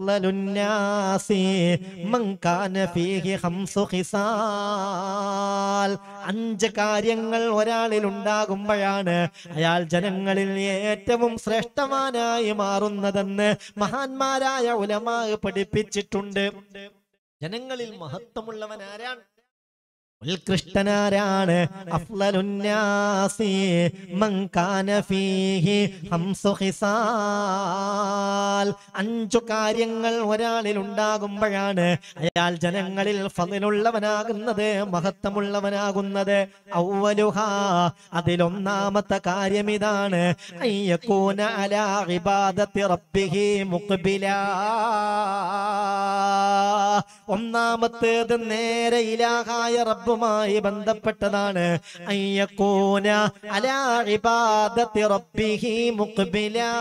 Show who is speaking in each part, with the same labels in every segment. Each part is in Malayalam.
Speaker 1: അഫ്ളലുന്നാസി മൻ കാന ഫീഹി ഖംസു ഖിസാൽ. 5 കാര്യങ്ങൾ ഒരാളിൽ ഉണ്ടാകുമ്പോഴാണ് അയാൾ ജനങ്ങളിൽ ഏറ്റവും ശ്രേഷ്ഠവാനായി മാറുന്നതെന്ന് മഹാന്മാരായ ഉലമാ പഠിപ്പിച്ചിട്ടുണ്ട്. ജനങ്ങളിൽ മഹത്വമുള്ളവൻ ആരാണ്? ഉത്കൃഷ്ടനാരാണ്? അഫ്ളലുന്നാസി മൻ കാന ഫീഹി ഖംസു ഖിസാൽ. 5 കാര്യങ്ങൾ ഒരാളിൽ ഉണ്ടാകുമ്പോഴാണ് അയാൾ ജനങ്ങളിൽ ഫളിലുള്ളവനാകുന്നത്, മഹത്വമുള്ളവനാകുന്നത്. അവ്വലുഹാ, അതിലൊന്നാമത്തെ കാര്യം ഇതാണ്, അയ്യകൂന അലാ ഇബാദത്തി റബ്ബിഹി മുഖ്ബിലാ. ഒന്നാമത്തേത് നേരെ ഇലാഹായ റബ്ബുമായി ബന്ധപ്പെട്ടതാണ്. അയ്യകൂന അലാ ഇബാദത്തി റബ്ബിഹി മുഖ്ബിലാ.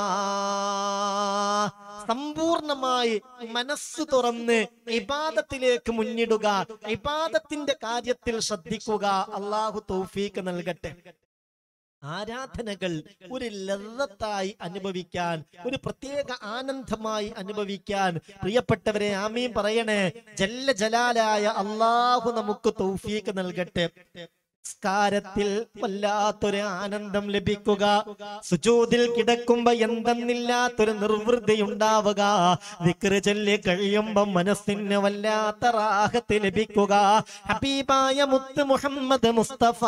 Speaker 1: സമ്പൂർണമായി മനസ്സ് തുറന്ന് ഇബാദത്തിലേക്ക് മുന്നിടുക, ഇബാദത്തിന്റെ കാര്യത്തിൽ ശ്രദ്ധിക്കുക. അല്ലാഹു തൗഫീഖ് നൽകട്ടെ. ആരാധനകൾ ഒരു ലദ്ദത്തായി അനുഭവിക്കാൻ, ഒരു പ്രത്യേക ആനന്ദമായി അനുഭവിക്കാൻ പ്രിയപ്പെട്ടവരെ ആമീൻ പറയണേ. ജല്ല ജലാലായ അല്ലാഹു നമുക്ക് തൗഫീഖ് നൽകട്ടെ. സ്കാരത്തിൽ വല്ലാത്തൊരു ആനന്ദം ലഭിക്കുക, സുജൂദിൽ കിടക്കുമ്പോ എന്തെന്നില്ലാത്തൊരു നിർവൃതി ഉണ്ടാവുക, ദിക്റ് ചൊല്ലി കഴിയുമ്പോ മനസ്സിന് വല്ലാത്ത റാഹത്ത് ലഭിക്കുക. ഹബീബായ മുത്ത് മുഹമ്മദ് മുസ്തഫ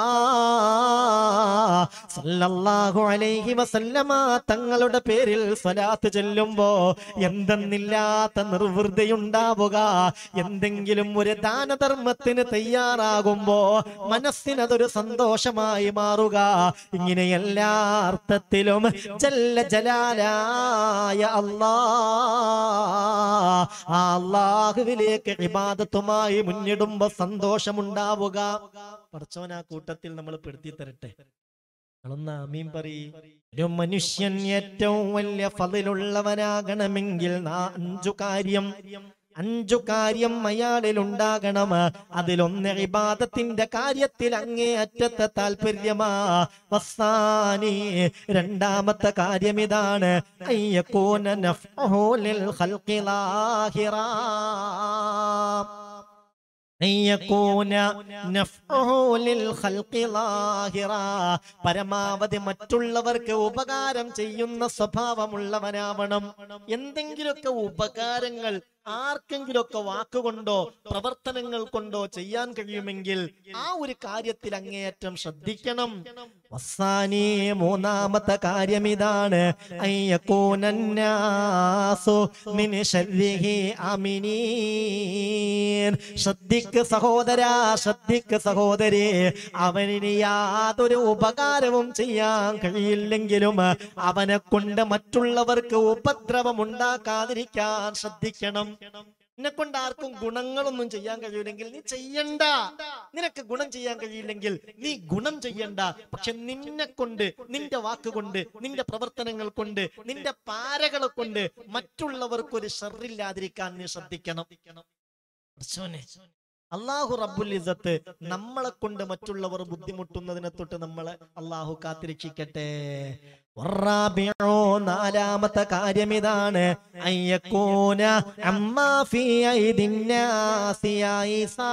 Speaker 1: സല്ലല്ലാഹു അലൈഹി വസല്ലമ തങ്ങളുടെ പേരിൽ സ്വലാത്ത് ചൊല്ലുമ്പോ എന്തെന്നില്ലാത്ത നിർവൃതി ഉണ്ടാവുക. എന്തെങ്കിലും ഒരു ദാനധർമ്മത്തിന് തയ്യാറാകുമ്പോ മനസ്സിന് അതൊരു സന്തോഷമായി മാറുക. ഇങ്ങനെ എല്ലാ അർത്ഥത്തിലും ജല്ല ജലാലായ അല്ലാഹുവിലേക്ക് ഇബാദത്തുമായി മുന്നിടുമ്പോ സന്തോഷമുണ്ടാവുക. പടച്ചോൻ ആ കൂട്ടത്തിൽ നമ്മൾ പെടുത്തി തരട്ടെ. നിങ്ങളൊന്ന് ആമീൻ പറയ്. ഒരു മനുഷ്യൻ ഏറ്റവും വലിയ ഫളിലുള്ളവനാകണമെങ്കിൽ 5 കാര്യം അയാളിൽ ഉണ്ടാകണം. അതിലൊന്ന് ഇബാദത്തിന്റെ കാര്യത്തിൽ അങ്ങേയറ്റത്തെ താല്പര്യമാ. വസ്സാനി, രണ്ടാമത്തെ കാര്യം ഇതാണ്, അയ്യകൂന നഫ്ഉഹു ലിൽ ഖൽഖി ലാഹിറാ. പരമാവധി മറ്റുള്ളവർക്ക് ഉപകാരം ചെയ്യുന്ന സ്വഭാവമുള്ളവനാവണം. എന്തെങ്കിലുമൊക്കെ ഉപകാരങ്ങൾ ആർക്കെങ്കിലുമൊക്കെ വാക്കുകൊണ്ടോ പ്രവർത്തനങ്ങൾ കൊണ്ടോ ചെയ്യാൻ കഴിയുമെങ്കിൽ ആ ഒരു കാര്യത്തിൽ അങ്ങേയറ്റം ശ്രദ്ധിക്കണം. വസ്സാനി, മൂന്നാമത്തെ കാര്യം ഇതാണ്, അയ്യകൂനന്നാസു മിൻ ശർരിഹി ആമിനീൻ. ശ്രദ്ധിക്ക് സഹോദരാ, ശ്രദ്ധിക്ക് സഹോദരി, അവന് യാതൊരു ഉപകാരവും ചെയ്യാൻ കഴിയില്ലെങ്കിലും അവനെ കൊണ്ട് മറ്റുള്ളവർക്ക് ഉപദ്രവം ഉണ്ടാക്കാതിരിക്കാൻ ശ്രദ്ധിക്കണം. നിന്നെ കൊണ്ട് ആർക്കും ഗുണങ്ങളൊന്നും ചെയ്യാൻ കഴിയില്ലെങ്കിൽ നീ ചെയ്യണ്ട. നിനക്ക് ഗുണം ചെയ്യാൻ കഴിയില്ലെങ്കിൽ നീ ഗുണം ചെയ്യണ്ട. പക്ഷെ നിന്നെ കൊണ്ട്, നിന്റെ വാക്കുകൊണ്ട്, നിന്റെ പ്രവർത്തനങ്ങൾ കൊണ്ട്, നിന്റെ പാരകളെ കൊണ്ട് മറ്റുള്ളവർക്കൊരു ഷർറില്ലാതിരിക്കാൻ നീ ശ്രദ്ധിക്കണം. അല്ലാഹു റബ്ബുൽ ഇസ്സത്ത് നമ്മളെ കൊണ്ട് മറ്റുള്ളവർ ബുദ്ധിമുട്ടുന്നതിനെ തൊട്ട് നമ്മളെ അല്ലാഹു കാത്തിരക്ഷിക്കട്ടെ. നാലാമത്തെ കാര്യം ഇതാണ്, അയ്യകൂന അമ്മാ ഫീ ഐദിന്നാസി ഐസാ.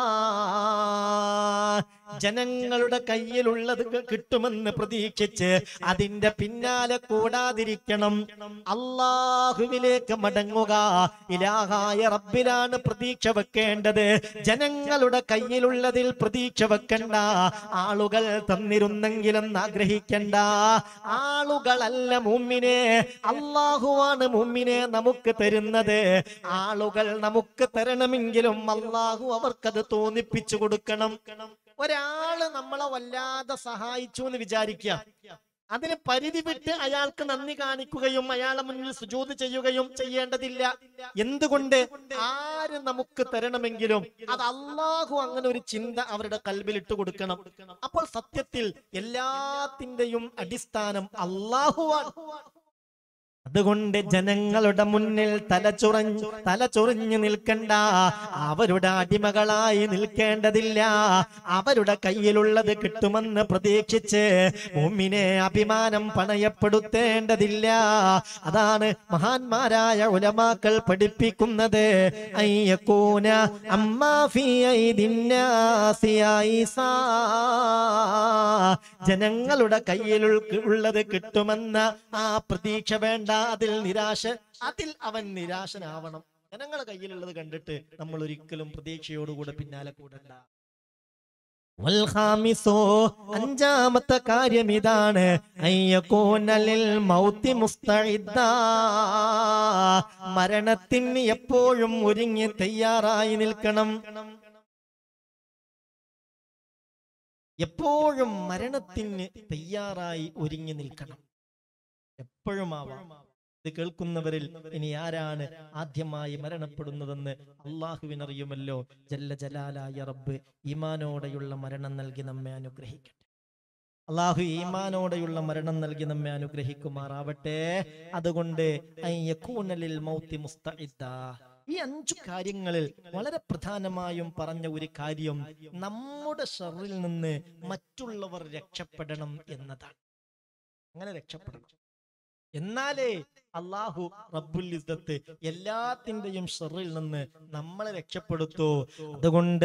Speaker 1: ജനങ്ങളുടെ കയ്യിലുള്ളത് കിട്ടുമെന്ന് പ്രതീക്ഷിച്ച് അതിന്റെ പിന്നാലെ കൂടാതിരിക്കണം. അല്ലാഹുവിലേക്ക് മടങ്ങുക. ഇലാഹായ റബ്ബിലാണ് പ്രതീക്ഷ വെക്കേണ്ടത്. ജനങ്ങളുടെ കയ്യിലുള്ളതിൽ പ്രതീക്ഷ വെക്കണ്ട. ആളുകൾ തന്നിരുന്നെങ്കിലും ആഗ്രഹിക്കണ്ട. ആളുകളല്ല മുഅ്മിനേ, അല്ലാഹുവാണ് മുഅ്മിനേ നമുക്ക് തരുന്നത്. ആളുകൾ നമുക്ക് തരണമെങ്കിലും അല്ലാഹു അവർക്കത് തോന്നിപ്പിച്ചു കൊടുക്കണം. ഒരാള് നമ്മളെ വല്ലാതെ സഹായിച്ചു എന്ന് വിചാരിക്കുക, അതിന് പരിധി വിട്ട് അയാൾക്ക് നന്ദി കാണിക്കുകയും അയാളെ മുന്നിൽ സുജൂദ് ചെയ്യുകയും ചെയ്യേണ്ടതില്ല. എന്തുകൊണ്ട്? ആര് നമുക്ക് തരണമെങ്കിലും അത് അല്ലാഹു അങ്ങനെ ഒരു ചിന്ത അവരുടെ കൽബിൽ ഇട്ട് കൊടുക്കണം. അപ്പോൾ സത്യത്തിൽ എല്ലാത്തിന്റെയും അടിസ്ഥാനം അല്ലാഹുവാണ്. അതുകൊണ്ട് ജനങ്ങളുടെ മുന്നിൽ തലചൊറിഞ്ഞു നിൽക്കണ്ട, അവരുടെ അടിമകളായി നിൽക്കേണ്ടതില്ല. അവരുടെ കയ്യിലുള്ളത് കിട്ടുമെന്ന് പ്രതീക്ഷിച്ച് മുഅ്മിനെ അഭിമാനം പണയപ്പെടുത്തേണ്ടതില്ല. അതാണ് മഹാന്മാരായ ഉലമാക്കൾ പഠിപ്പിക്കുന്നത്. അയ്യകൂന അമ്മാ ഫീ ഐദിന്നാസി ഐസാ, ജനങ്ങളുടെ കയ്യിൽ ഉള്ളത് കിട്ടുമെന്ന ആ പ്രതീക്ഷ വേണ്ട. അതിൽ അവൻ നിരാശനാവണം. ജനങ്ങളുടെ കയ്യിലുള്ളത് കണ്ടിട്ട് നമ്മൾ ഒരിക്കലും പ്രതീക്ഷയോടുകൂടെ പിന്നാലെ കൂടണ്ട. അഞ്ചാമത്തെ കാര്യം ഇതാണ്, മരണത്തിന് എപ്പോഴും ഒരുങ്ങി തയ്യാറായി നിൽക്കണം. എപ്പോഴും മരണത്തിന് തയ്യാറായി ഒരുങ്ങി നിൽക്കണം. എപ്പോഴും ആവാം. ഇത് കേൾക്കുന്നവരിൽ ഇനി ആരാണ് ആദ്യമായി മരണപ്പെടുന്നതെന്ന് അള്ളാഹുവിനറിയുമല്ലോ. ജല്ല ജലാലായ റബ്ബ് ഈമാനോടെയുള്ള മരണം നൽകി നമ്മെ അനുഗ്രഹിക്കട്ടെ. അള്ളാഹു ഈമാനോടെയുള്ള മരണം നൽകി നമ്മെ അനുഗ്രഹിക്കുമാറാവട്ടെ. അതുകൊണ്ട് ഈ 5 കാര്യങ്ങളിൽ വളരെ പ്രധാനമായും പറഞ്ഞ ഒരു കാര്യം നമ്മുടെ ഷർറിൽ നിന്ന് മറ്റുള്ളവർ രക്ഷപ്പെടണം എന്നതാണ്. അങ്ങനെ രക്ഷപ്പെടണം. എന്നാലേ അല്ലാഹു റബ്ബുൽ ഇസ്സത്ത് എല്ലാത്തിന്റെയും ഷർറിൽ നിന്ന് നമ്മളെ രക്ഷപ്പെടുത്തൂ. അതുകൊണ്ട്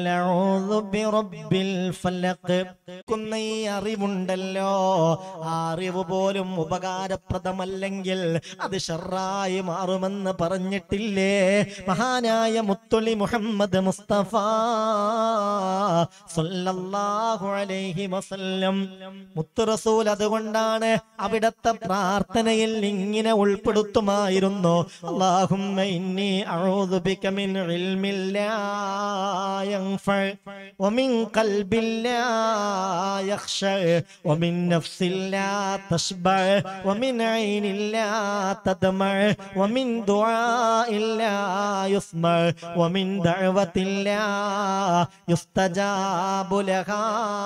Speaker 1: അറിവുണ്ടല്ലോ, ആ അറിവ് പോലും ഉപകാരപ്രദമല്ലെങ്കിൽ അത് ഷർറായി മാറുമെന്ന് പറഞ്ഞിട്ടില്ലേ മഹാനായ മുത്തുളി മുഹമ്മദ് മുസ്തഫ സല്ലല്ലാഹു അലൈഹി വസല്ലം. മുത്ത് റസൂൽ അതുകൊണ്ടാണ് അവിടത്തെ പ്രാർത്ഥനയിൽ ഇങ്ങനെ ഉൾപ്പെടുത്തുമായിരുന്നു, അല്ലാഹുമ്മ ഇന്നി അഊദു ബിക മിൻ ഇൽമിൻ ലാ യൻഫഅ വമിൻ ഖൽബിൻ ലാ യഖ്ശഅ വമിൻ നഫ്സിൻ ലാ തശ്ബഅ വമിൻ ഐനിൻ ലാ തദ്മഅ വമിൻ ദുആഇൻ ലാ യുസ്മഅ വമിൻ ദഅവത്തിൻ ലാ യുസ്തജാബു ലഹാ.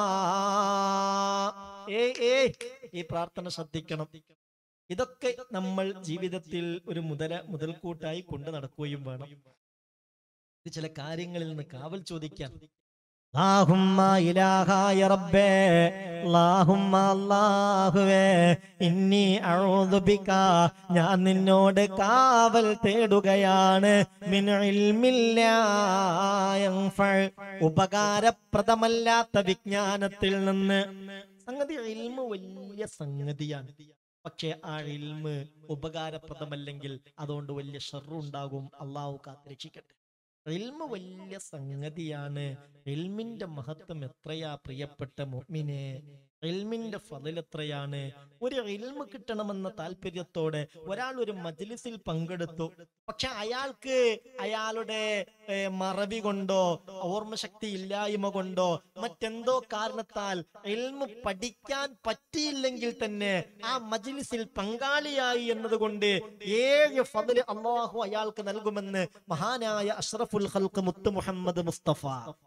Speaker 1: ഈ പ്രാർത്ഥന ശ്രദ്ധിക്കണം. ഇതൊക്കെ നമ്മൾ ജീവിതത്തിൽ ഒരു മുതൽക്കൂട്ടായി കൊണ്ട് നടക്കുകയും വേണം. ഇത് ചില കാര്യങ്ങളിൽ നിന്ന് കാവൽ ചോദിക്കാൻ. അല്ലാഹുമ്മ ഇലാഹായ റബ്ബേ, അല്ലാഹുമ്മ അല്ലാഹുവേ, ഇന്നി അഊദു ബിക, ഞാൻ നിന്നോട് കാവൽ തേടുകയാണ്, മിൻ ഇൽമിൻ ലാ യൻഫഅ, ഉപകാരപ്രദമല്ലാത്ത വിജ്ഞാനത്തിൽ നിന്ന്. സംഗതി ഇൽമ് വലിയ സംഗതിയാണ്. പക്ഷെ ആ ഇൽമ് ഉപകാരപ്രദമല്ലെങ്കിൽ അതുകൊണ്ട് വലിയ ഷർറുണ്ടാകും. അള്ളാഹു കാത്തിരക്ഷിക്കട്ടെ. ഇൽമ് വലിയ സംഗതിയാണ്. ഇൽമിന്റെ മഹത്വം എത്രയാ പ്രിയപ്പെട്ട മുഅ്മിനെ, ഇൽമിന്റെ ഫളൽ എത്രയാണ്. ഒരു ഇൽമ് കിട്ടണമെന്ന താല്പര്യത്തോടെ ഒരാൾ ഒരു മജ്ലിസിൽ പങ്കെടുത്തു. പക്ഷെ അയാൾക്ക് അയാളുടെ മറവി കൊണ്ടോ ഓർമ്മശക്തി ഇല്ലായ്മ കൊണ്ടോ മറ്റെന്തോ കാരണത്താൽ ഇൽമ് പഠിക്കാൻ പറ്റിയില്ലെങ്കിൽ തന്നെ ആ മജ്ലിസിൽ പങ്കാളിയായി എന്നതുകൊണ്ട് 7 ഫളൽ അല്ലാഹു അയാൾക്ക് നൽകുമെന്ന് മഹാനായ അഷ്റഫുൽ ഖൽഖ് മുത്ത് മുഹമ്മദ് മുസ്തഫ